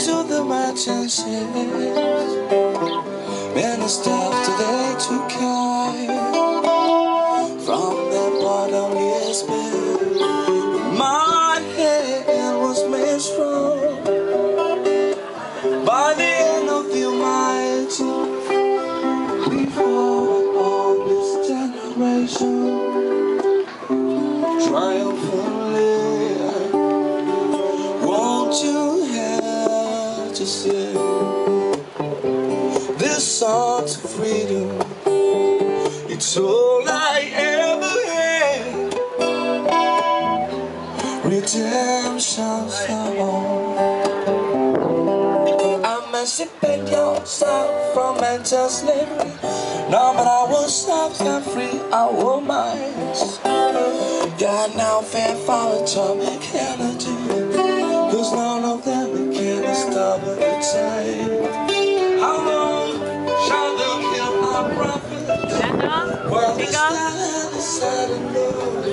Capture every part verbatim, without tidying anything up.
to the merchants, many stuff today to carry from the bottomless pit. My head was made strong by the end of the Almighty. Before all this generation triumphantly, won't you have to sing this song to freedom? It's all I ever had. Redemption song. Emancipate yourself from mental slavery. Now but I will set them free our minds. God now fair forward to Kennedy, cause none of them can stop at the time. How long shall they kill our prophets? Well, this land is sad and lonely.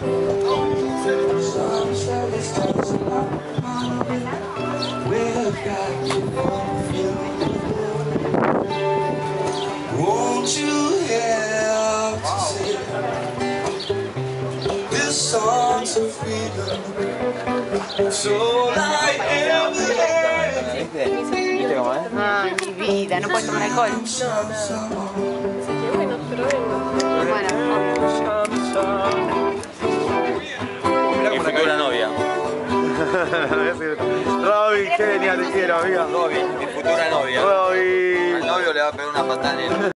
Some say it's just not money. We've got to fulfill. Won't you help to sing this song of freedom? So like every ¿Viste? ¿Viste cómo es? Ah, mi vida, no puedes tomar alcohol. Bueno, pero vengo. Bueno, Mi futura novia. Robin, genia, te quiero, amiga. Robin, mi futura novia. Robin. Al novio le va a pegar una patada en el...